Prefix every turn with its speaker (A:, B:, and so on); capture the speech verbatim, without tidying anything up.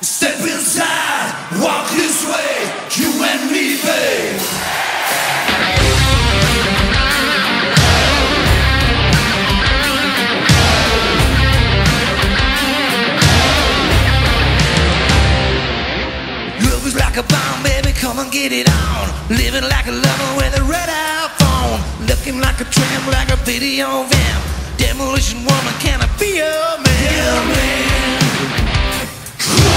A: Step inside, walk this way, you and me, babe. Love is like a bomb, baby, come and get it on. Living like a lover with a red out phone. Looking like a tramp, like a video vamp. Demolition woman, can I be your man? Yeah, man.